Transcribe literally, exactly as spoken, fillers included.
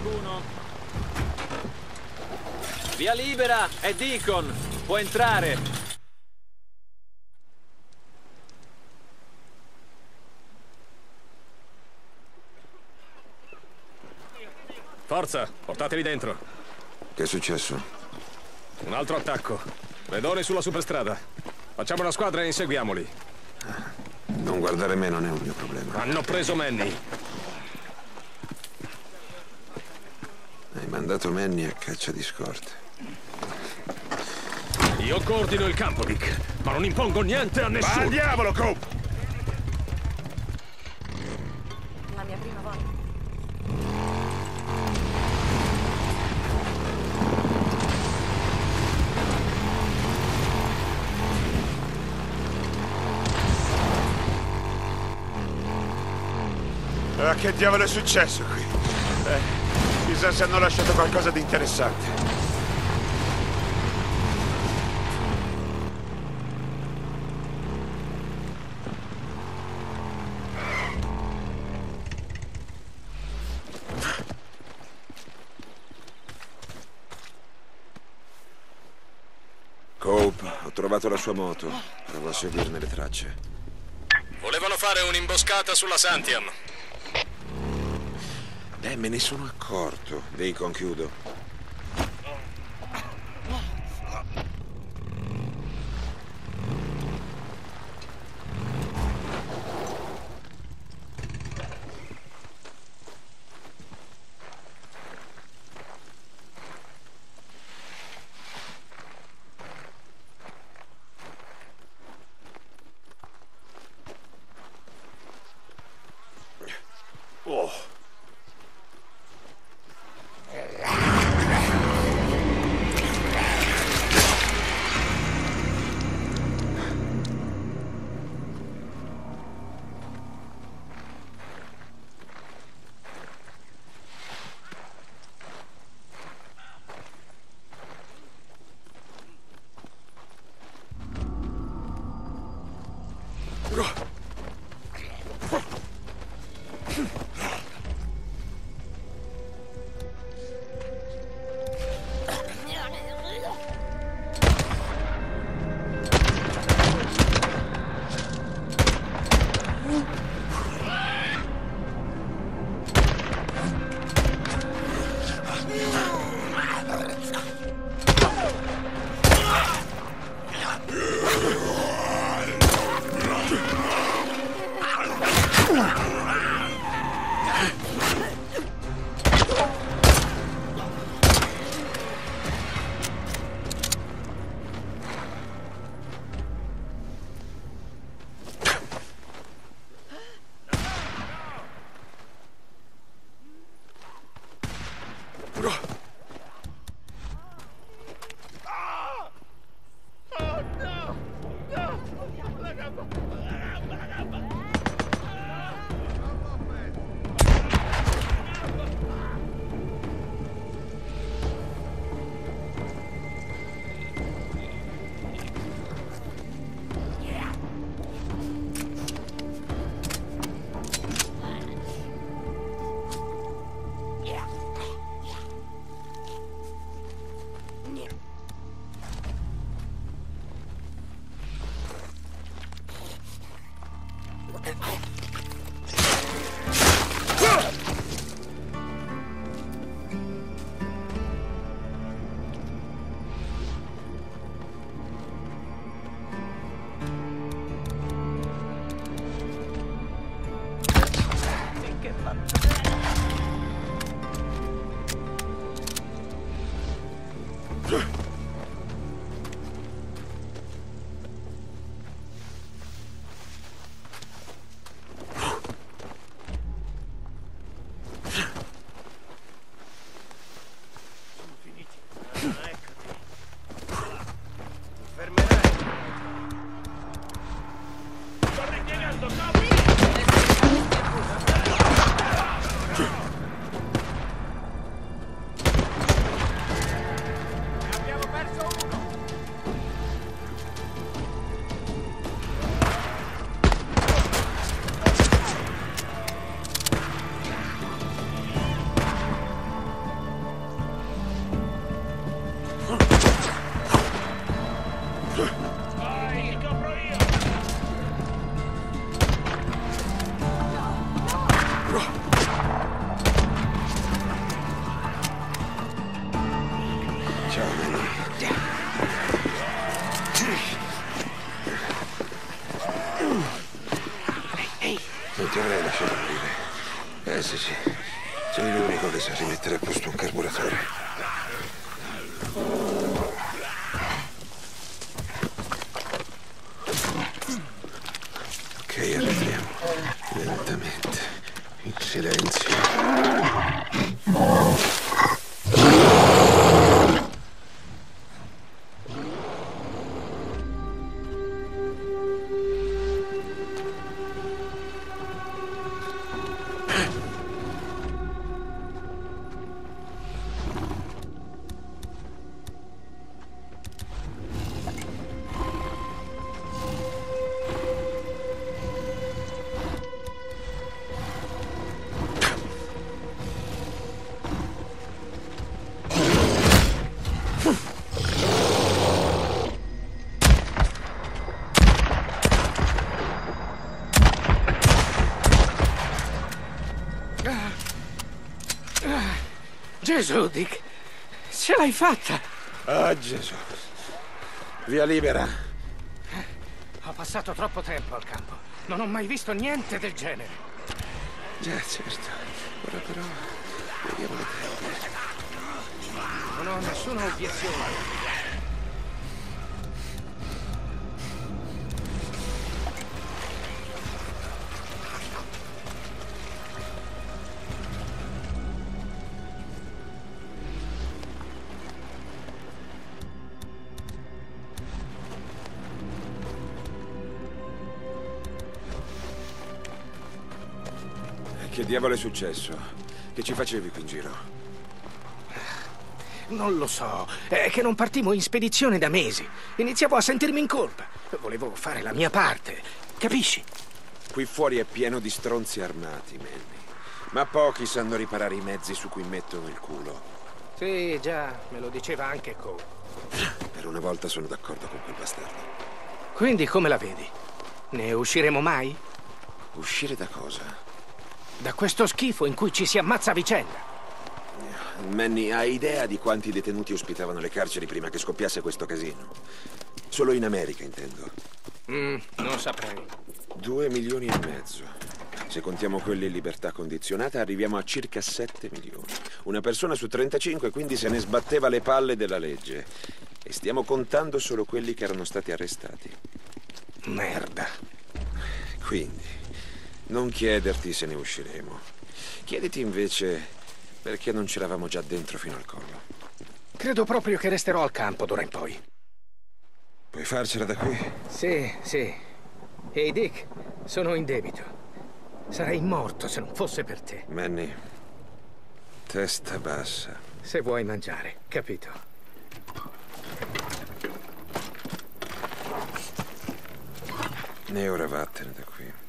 qualcuno? Via libera, è Deacon. Può entrare. Forza, portateli dentro. Che è successo? Un altro attacco. Predoni sulla superstrada. Facciamo una squadra e inseguiamoli. Non guardare me non è un mio problema. Hanno preso Manny. Hai mandato Manny a caccia di scorte. Io coordino il campo, Dick, ma non impongo niente a nessuno. Va al diavolo, Cope! La mia prima volta. Ah, che diavolo è successo qui? Eh, chissà se hanno lasciato qualcosa di interessante. Cope, ho trovato la sua moto. Provo a seguirne le tracce. Volevano fare un'imboscata sulla Santiam. Eh, me ne sono accorto. Deacon, chiudo. Oh. classici. Sei l'unico che sa rimettere a posto un carburatore. Ok, arriviamo. Lentamente. In silenzio. Gesù, Dick, ce l'hai fatta! Ah, Gesù. Via libera. Ho passato troppo tempo al campo. Non ho mai visto niente del genere. Già, certo. Ora però vediamo le tende. Non ho nessuna obiezione. Che diavolo è successo? Che ci facevi qui in giro? Non lo so. È che non partimmo in spedizione da mesi. Iniziavo a sentirmi in colpa. Volevo fare la mia parte. Capisci? Qui fuori è pieno di stronzi armati, Manny. Ma pochi sanno riparare i mezzi su cui mettono il culo. Sì, già. Me lo diceva anche Cole. Per una volta sono d'accordo con quel bastardo. Quindi come la vedi? Ne usciremo mai? Uscire da cosa? Da questo schifo in cui ci si ammazza a vicenda. Manny, hai idea di quanti detenuti ospitavano le carceri prima che scoppiasse questo casino? Solo in America, intendo. Mm, non saprei. Due milioni e mezzo. Se contiamo quelli in libertà condizionata, arriviamo a circa sette milioni. Una persona su trentacinque, quindi se ne sbatteva le palle della legge. E stiamo contando solo quelli che erano stati arrestati. Merda. Quindi, non chiederti se ne usciremo. Chiediti invece perché non c'eravamo già dentro fino al collo. Credo proprio che resterò al campo d'ora in poi. Puoi farcela da qui? Sì, sì. Ehi, Dick, sono in debito. Sarei morto se non fosse per te. Manny, testa bassa. Se vuoi mangiare, capito? E ora vattene da qui.